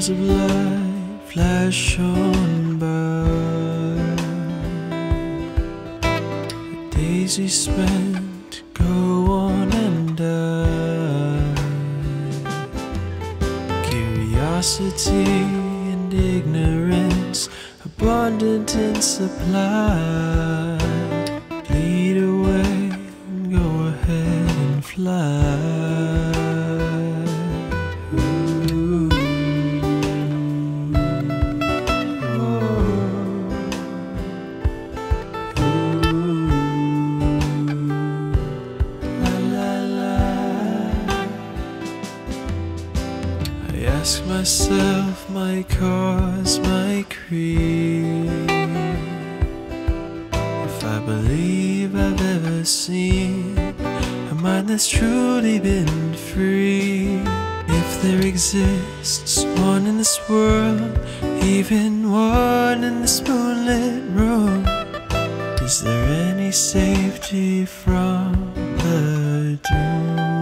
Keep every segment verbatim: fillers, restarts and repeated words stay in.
Hours of light flash on by. The days we spent go on and die. Curiosity and ignorance, abundant in supply. Bleed away and go ahead and fly. I ask myself my cause, my creed. If I believe I've ever seen a mind that's truly been free. If there exists one in this world, even one in this moonlit room, is there any safety from the doom?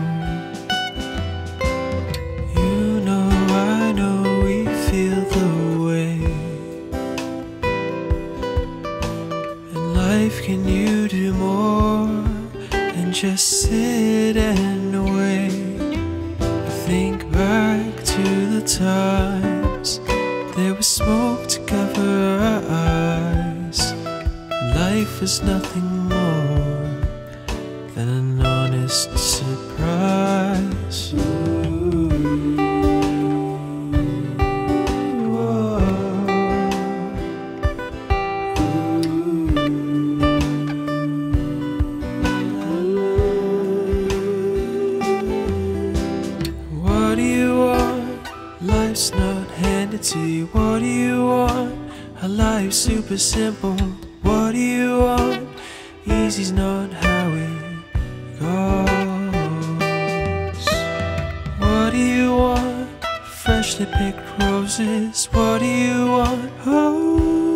Life, can you do more than just sit and wait? I think back to the times there was smoke to cover our eyes. Life is nothing more than an honest surprise. What do you want? Life's not handed to you. What do you want? A life super simple. What do you want? Easy's not how it goes. What do you want? Freshly picked roses. What do you want? Oh.